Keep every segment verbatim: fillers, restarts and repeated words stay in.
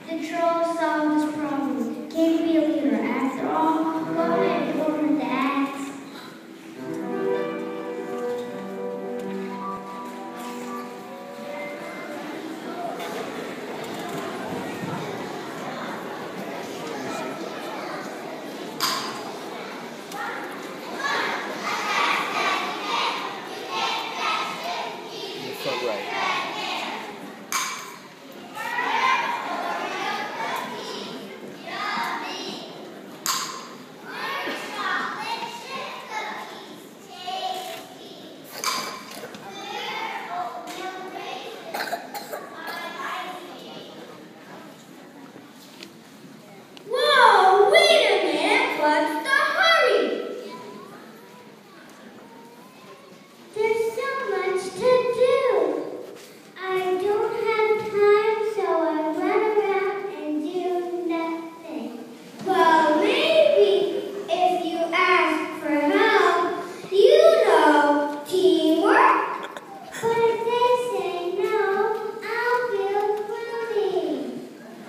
The troll solved his problem. Can't be a leader. After all, go ahead and order the axe. Front right. Whoa, wait a minute. What's the hurry? There's so much to do. I don't have time, so I run around and do nothing. Well, maybe if you ask for help, you know teamwork. But if they say no, I'll feel funny.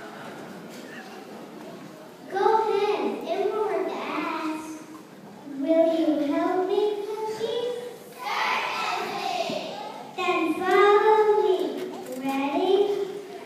Go ahead, it won't hurt to ask. Will you help me, Cookie? Certainly. Then follow me. Ready?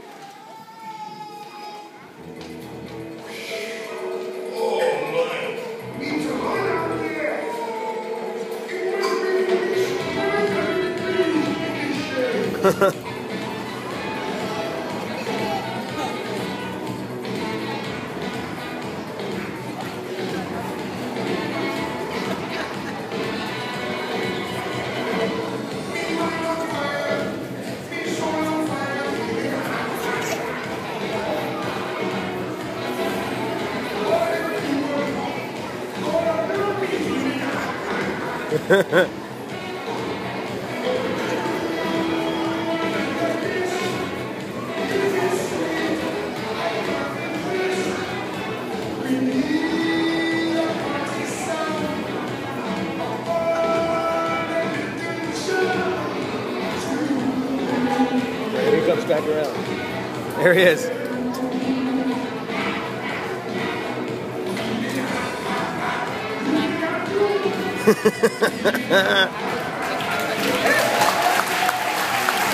There he comes back around. There he is.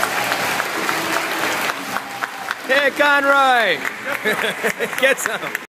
Hey, Conroy! Get some.